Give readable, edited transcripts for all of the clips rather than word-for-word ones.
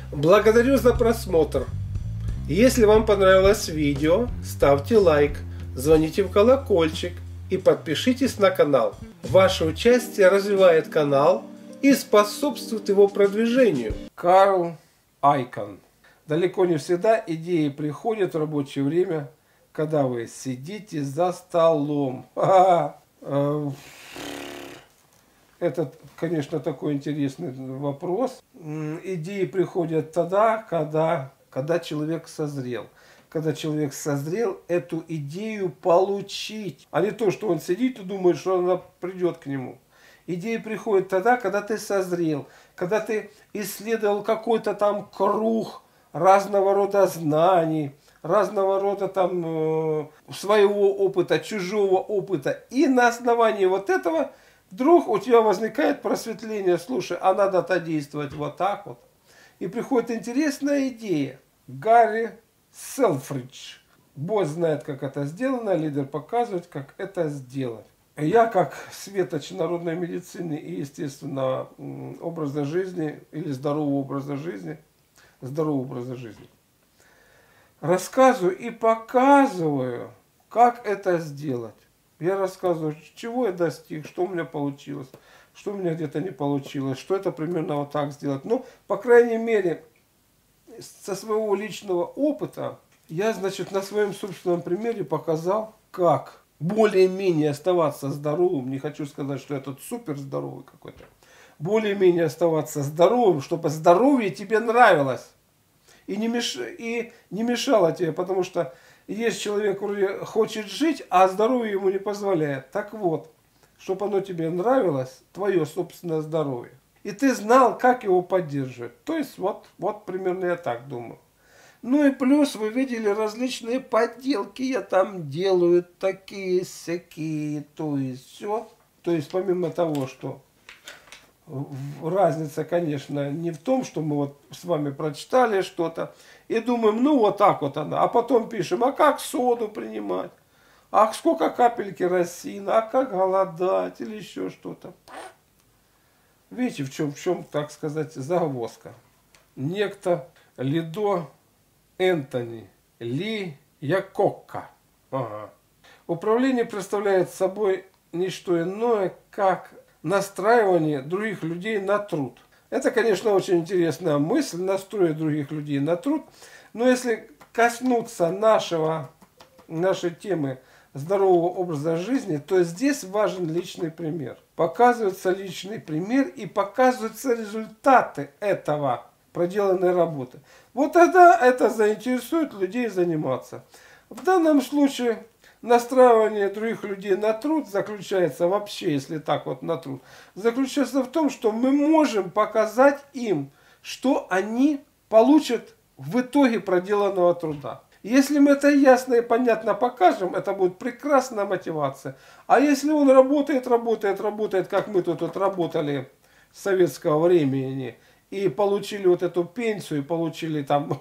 Благодарю за просмотр. Если вам понравилось видео, ставьте лайк, звоните в колокольчик и подпишитесь на канал. Ваше участие развивает канал и способствует его продвижению. Карл Айкон. Далеко не всегда идеи приходят в рабочее время, когда вы сидите за столом. Это, конечно, такой интересный вопрос. Идеи приходят тогда, когда человек созрел. Когда человек созрел эту идею получить. А не то, что он сидит и думает, что она придет к нему. Идеи приходят тогда, когда ты созрел. Когда ты исследовал какой-то там круг разного рода знаний, разного рода там своего опыта, чужого опыта. И на основании вот этого вдруг у тебя возникает просветление. Слушай, а надо-то действовать вот так вот. И приходит интересная идея. Гарри Селфридж. Босс знает, как это сделано, лидер показывает, как это сделать. Я, как светоч народной медицины и, естественно, образа жизни, или здорового образа жизни, рассказываю и показываю, как это сделать. Я рассказываю, чего я достиг, что у меня получилось, что у меня где-то не получилось, что это примерно вот так сделать. Ну, по крайней мере, со своего личного опыта, я, значит, на своем собственном примере показал, как более-менее оставаться здоровым. Не хочу сказать, что я тут супер здоровый какой-то. Более-менее оставаться здоровым, чтобы здоровье тебе нравилось. И не мешало тебе, потому что есть человек, вроде хочет жить, а здоровье ему не позволяет. Так вот, чтобы оно тебе нравилось, твое собственное здоровье. И ты знал, как его поддерживать. То есть, вот примерно я так думаю. Ну и плюс вы видели различные подделки. Я там делаю такие-сякие, то есть все. То есть, помимо того, что разница, конечно, не в том, что мы вот с вами прочитали что-то и думаем, ну вот так вот она. А потом пишем, а как соду принимать? А сколько капель керосина? А как голодать? Или еще что-то. Видите, в чем, так сказать, загвоздка. Некто Лидо Энтони Ли Якокка. Ага. Управление представляет собой не что иное, как настраивание других людей на труд. Это, конечно, очень интересная мысль, настроить других людей на труд. Но если коснуться нашей темы здорового образа жизни, то здесь важен личный пример. Показывается личный пример и показываются результаты этого проделанной работы. Вот тогда это заинтересует людей заниматься. В данном случае настраивание других людей на труд заключается вообще, если так вот на труд, заключается в том, что мы можем показать им, что они получат в итоге проделанного труда. Если мы это ясно и понятно покажем, это будет прекрасная мотивация. А если он работает, как мы тут работали с советского времени, и получили вот эту пенсию, и получили там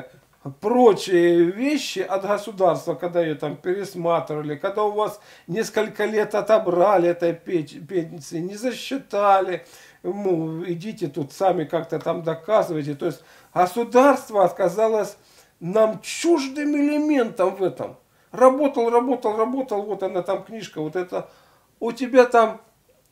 прочие вещи от государства, когда ее там пересматривали, когда у вас несколько лет отобрали этой пенсии, не засчитали, идите тут сами как-то там доказывайте. То есть государство отказалось нам чуждым элементом в этом. Работал, вот она там книжка, вот это. У тебя там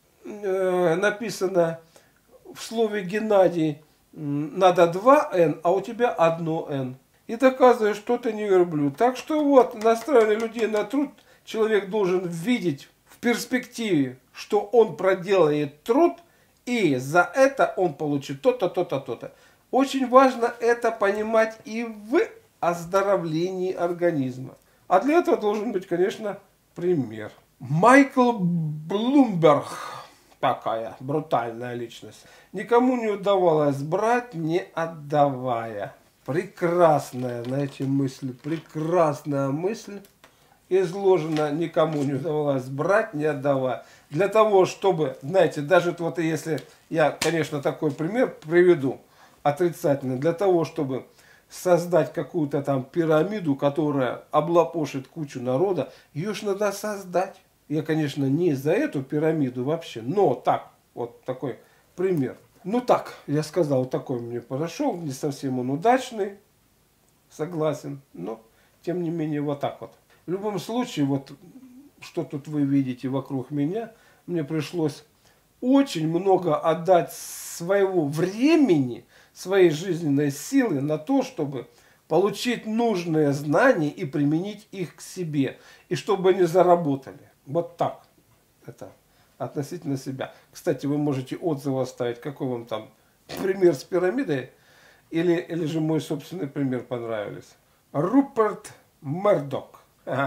написано в слове Геннадий надо 2 Н, а у тебя 1 Н. И доказываешь, что ты не верблюд. Так что вот, настраивая людей на труд, человек должен видеть в перспективе, что он проделает труд, и за это он получит то-то, то-то, то-то. Очень важно это понимать и в оздоровлении организма. А для этого должен быть, конечно, пример. Майкл Блумберг. Такая брутальная личность. Никому не удавалось брать, не отдавая. Прекрасная, знаете, мысль. Прекрасная мысль изложена. Никому не удавалось брать, не отдавая. Для того, чтобы, знаете, даже вот если я, конечно, такой пример приведу отрицательный. Для того, чтобы создать какую-то там пирамиду, которая облапошит кучу народа, ее ж надо создать. Я, конечно, не за эту пирамиду вообще, но так, вот такой пример. Ну так, я сказал, такой мне подошел, не совсем он удачный, согласен, но тем не менее вот так вот. В любом случае, вот что тут вы видите вокруг меня, мне пришлось очень много отдать своего времени, своей жизненной силы на то, чтобы получить нужные знания и применить их к себе, и чтобы они заработали. Вот так это относительно себя. Кстати, вы можете отзывы оставить, какой вам там пример с пирамидой, или же мой собственный пример понравились. Руперт Мердок.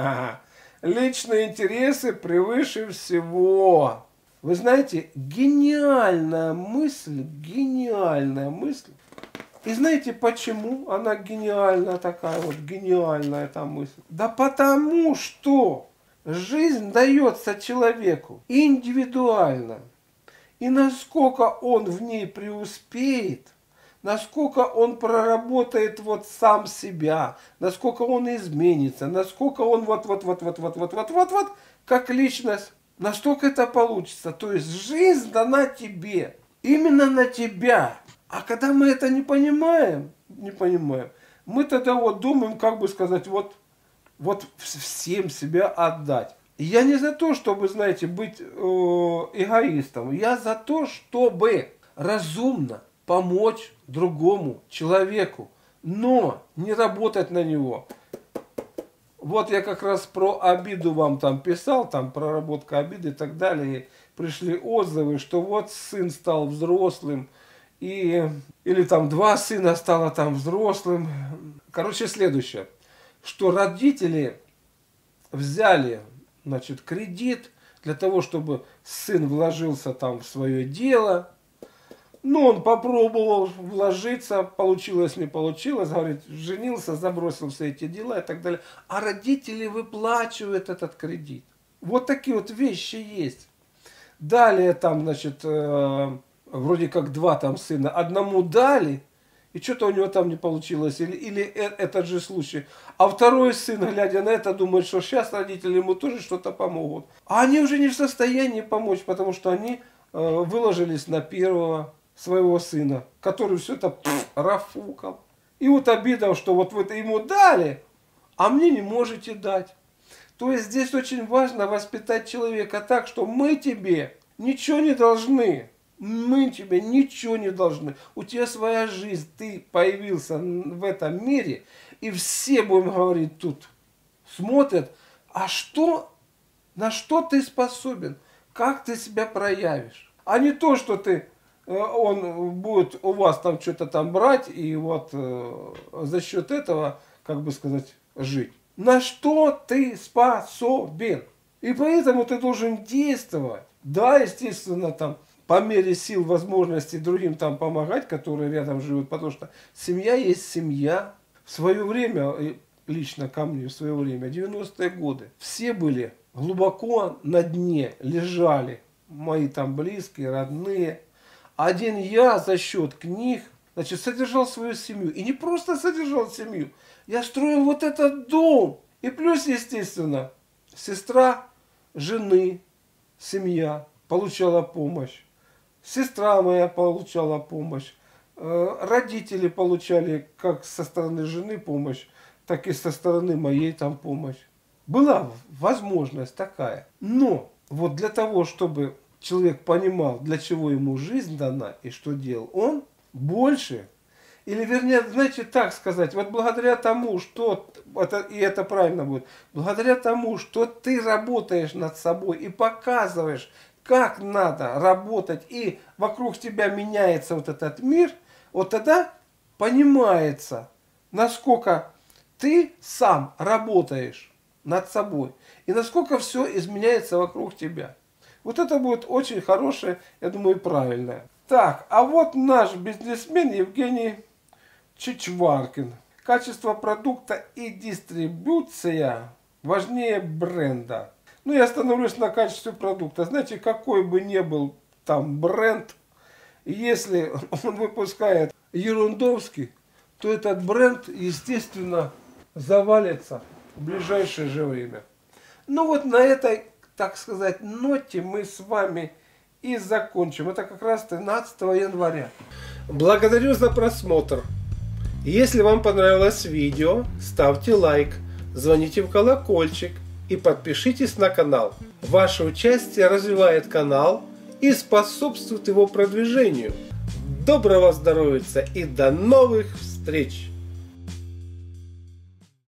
Личные интересы превыше всего. Вы знаете, гениальная мысль, гениальная мысль. И знаете, почему она гениальная такая вот, гениальная эта мысль? Да потому что жизнь дается человеку индивидуально. И насколько он в ней преуспеет, насколько он проработает вот сам себя, насколько он изменится, насколько он вот, как личность, настолько это получится. То есть жизнь дана тебе, именно на тебя. А когда мы это не понимаем, мы тогда вот думаем, как бы сказать, вот всем себя отдать. И я не за то, чтобы, знаете, быть эгоистом. Я за то, чтобы разумно помочь другому человеку, но не работать на него. Вот я как раз про обиду вам там писал, там проработка обиды и так далее. И пришли отзывы, что вот сын стал взрослым, или там 2 сына стало там взрослым. Короче, следующее, что родители взяли, значит, кредит для того, чтобы сын вложился там в свое дело. Ну, он попробовал вложиться, получилось, не получилось, говорит, женился, забросил все эти дела и так далее. А родители выплачивают этот кредит. Вот такие вот вещи есть. Далее там, значит, вроде как 2 там сына, одному дали, и что-то у него там не получилось, или этот же случай. А второй сын, глядя на это, думает, что сейчас родители ему тоже что-то помогут. А они уже не в состоянии помочь, потому что они выложились на первого своего сына, который все это рафукал. И вот обида, что вот вы это ему дали, а мне не можете дать. То есть здесь очень важно воспитать человека так, что мы тебе ничего не должны. Мы тебе ничего не должны. У тебя своя жизнь, ты появился в этом мире, и все, будем говорить, тут смотрят, а что, на что ты способен, как ты себя проявишь. А не то, что ты, он будет у вас там что-то там брать, и вот за счет этого, как бы сказать, жить. На что ты способен. И поэтому ты должен действовать. Да, естественно, там, по мере сил, возможностей другим там помогать, которые рядом живут, потому что семья есть семья. В свое время, лично ко мне в свое время, 90-е годы, все были глубоко на дне, лежали, мои там близкие, родные. Один я за счет книг, значит, содержал свою семью. И не просто содержал семью, я строил вот этот дом. И плюс, естественно, сестра жены, семья получала помощь. Сестра моя получала помощь. Родители получали как со стороны жены помощь, так и со стороны моей там помощь. Была возможность такая. Но вот для того, чтобы человек понимал, для чего ему жизнь дана и что делал он, больше, или вернее, знаете, так сказать, вот благодаря тому, что, и это правильно будет, благодаря тому, что ты работаешь над собой и показываешь, как надо работать, и вокруг тебя меняется вот этот мир, вот тогда понимается, насколько ты сам работаешь над собой, и насколько все изменяется вокруг тебя. Вот это будет очень хорошее, я думаю, правильное. Так, а вот наш бизнесмен Евгений Чичваркин. Качество продукта и дистрибуция важнее бренда. Ну, я остановлюсь на качестве продукта. Знаете, какой бы ни был там бренд, если он выпускает ерундовский, то этот бренд, естественно, завалится в ближайшее же время. Ну вот на этой, так сказать, ноте мы с вами и закончим. Это как раз 13 января. Благодарю за просмотр. Если вам понравилось видео, ставьте лайк, звоните в колокольчик и подпишитесь на канал. Ваше участие развивает канал и способствует его продвижению. Доброго здоровья и до новых встреч!